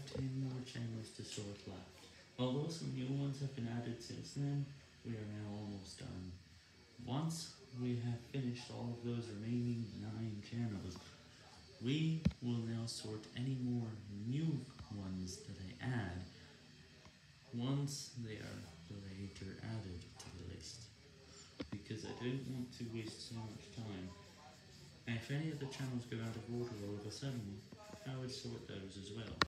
10 more channels to sort left. Although some new ones have been added since then, we are now almost done. Once we have finished all of those remaining 9 channels, we will now sort any more new ones that I add once they are later added to the list, because I don't want to waste so much time. And if any of the channels go out of order all of a sudden, I would sort those as well.